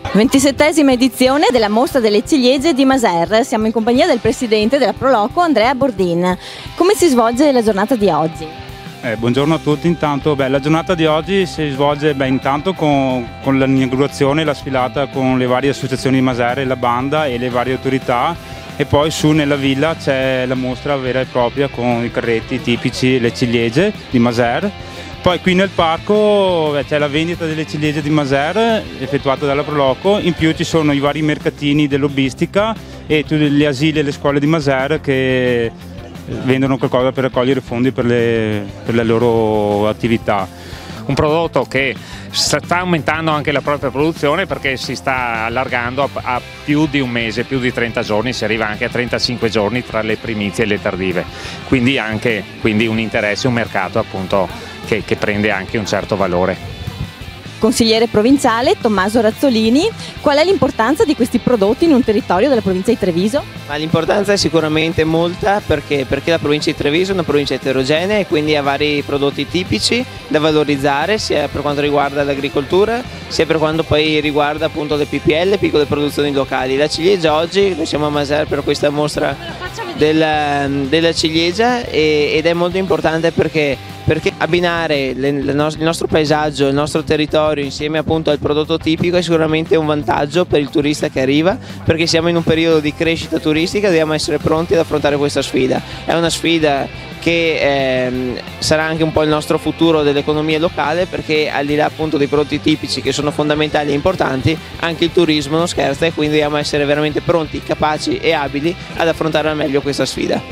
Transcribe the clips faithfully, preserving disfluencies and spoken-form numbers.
ventisettesima edizione della Mostra delle Ciliegie di Maser. Siamo in compagnia del presidente della Proloco, Andrea Bordin. Come si svolge la giornata di oggi? Eh, buongiorno a tutti. Intanto beh, la giornata di oggi si svolge beh, intanto con, con l'inaugurazione, la sfilata con le varie associazioni di Maser, la banda e le varie autorità, e poi su nella villa c'è la mostra vera e propria con i carretti tipici, le ciliegie di Maser. Poi qui nel parco c'è la vendita delle ciliegie di Maser effettuata dalla Proloco, in più ci sono i vari mercatini dell'hobbistica e tutte le asili e le scuole di Maser che vendono qualcosa per raccogliere fondi per le, per le loro attività. Un prodotto che sta aumentando anche la propria produzione perché si sta allargando a, a più di un mese, più di trenta giorni, si arriva anche a trentacinque giorni tra le primizie e le tardive, quindi anche quindi un interesse, un mercato appunto che, che prende anche un certo valore. Consigliere provinciale Tommaso Razzolini, qual è l'importanza di questi prodotti in un territorio della provincia di Treviso? L'importanza è sicuramente molta perché, perché la provincia di Treviso è una provincia eterogenea e quindi ha vari prodotti tipici da valorizzare sia per quanto riguarda l'agricoltura sia per quanto poi riguarda appunto le P P L, piccole produzioni locali. La ciliegia oggi, noi siamo a Maser per questa mostra della, della ciliegia e, ed è molto importante perché perché abbinare le, le no, il nostro paesaggio, il nostro territorio insieme appunto al prodotto tipico è sicuramente un vantaggio per il turista che arriva, perché siamo in un periodo di crescita turistica, dobbiamo essere pronti ad affrontare questa sfida. È una sfida che ehm, sarà anche un po' il nostro futuro dell'economia locale, perché al di là appunto dei prodotti tipici che sono fondamentali e importanti, anche il turismo non scherza e quindi dobbiamo essere veramente pronti, capaci e abili ad affrontare al meglio questa sfida.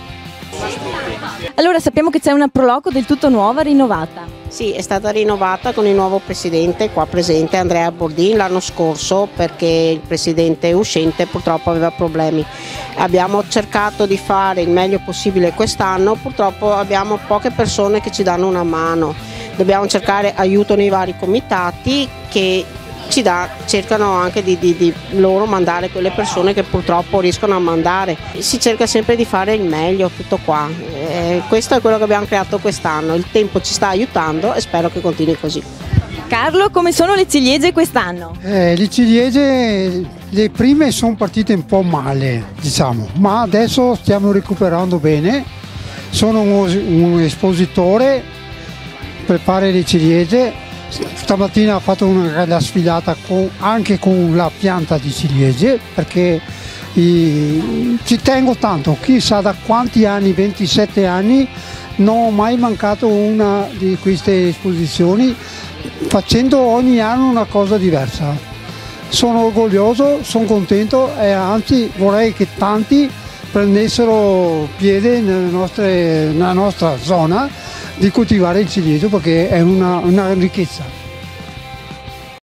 Allora sappiamo che c'è una Proloco del tutto nuova, rinnovata. Sì, è stata rinnovata con il nuovo presidente qua presente, Andrea Bordin, l'anno scorso perché il presidente uscente purtroppo aveva problemi. Abbiamo cercato di fare il meglio possibile quest'anno, purtroppo abbiamo poche persone che ci danno una mano. Dobbiamo cercare aiuto nei vari comitati che ci dà, cercano anche di, di, di loro mandare quelle persone che purtroppo riescono a mandare. Si cerca sempre di fare il meglio, tutto qua. Eh, questo è quello che abbiamo creato quest'anno, il tempo ci sta aiutando e spero che continui così. Carlo, come sono le ciliegie quest'anno? Eh, le ciliegie, le prime sono partite un po' male, diciamo, ma adesso stiamo recuperando bene. Sono un, un espositore, preparo le ciliegie. Stamattina ho fatto una, la sfilata con, anche con la pianta di ciliegie perché i, ci tengo tanto, chissà da quanti anni, ventisette anni, non ho mai mancato una di queste esposizioni facendo ogni anno una cosa diversa. Sono orgoglioso, sono contento e anzi vorrei che tanti prendessero piede nelle nostre, nella nostra zona di coltivare il ciliegio perché è una, una ricchezza.